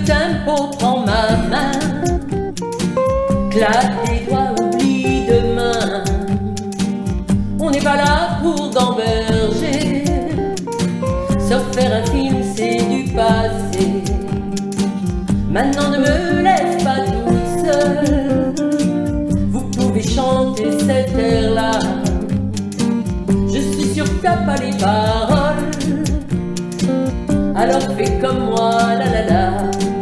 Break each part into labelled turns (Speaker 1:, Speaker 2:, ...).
Speaker 1: tempo, prends ma main, claque des doigts, oublie demain. On n'est pas là pour gamberger, sauf faire un film, c'est du passé. Maintenant ne me laisse pas toute seule, vous pouvez chanter cet air-là. Je suis sûre que t'as pas les paroles, alors fais comme moi, la la la.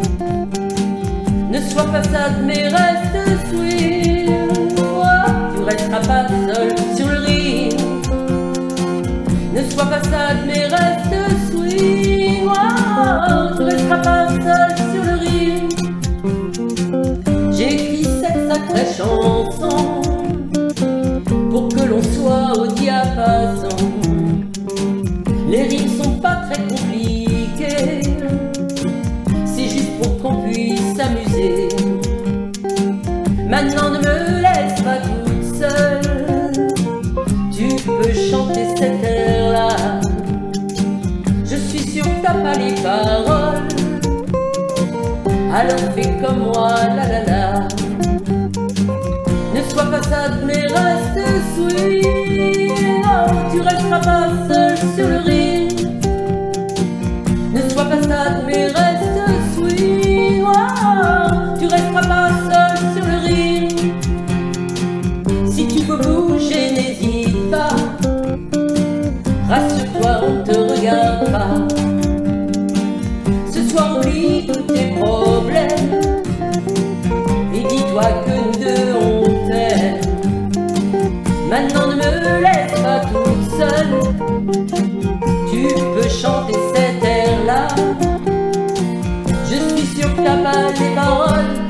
Speaker 1: Ne sois pas sad mais reste swing, tu resteras pas seul sur le ring. Ne sois pas sad mais reste swing, tu resteras pas seul sur le ring. J'ai écrit cette sacrée chanson pour que l'on soit au diapason. Les rimes sont pas très compliquées, c'est juste pour qu'on puisse s'amuser. Maintenant ne me laisse pas toute seule, tu peux chanter cet air-là. Je suis sûre que t'as pas les paroles, alors fais comme moi, la la la. Ne sois pas sad mais reste swing, tu resteras pas seul sur le ring. Ne sois pas sad mais reste swing, tu resteras pas seul sur le ring. Si tu peux bouger, n'hésite pas, rassure-toi, on te regarde pas. Ce soir oublie tous tes problèmes et dis-toi que nous deux on t'aime. Maintenant ne me laisse pas toute seule, tu peux chanter cet air-là. Je suis sûre que t'as pas les paroles,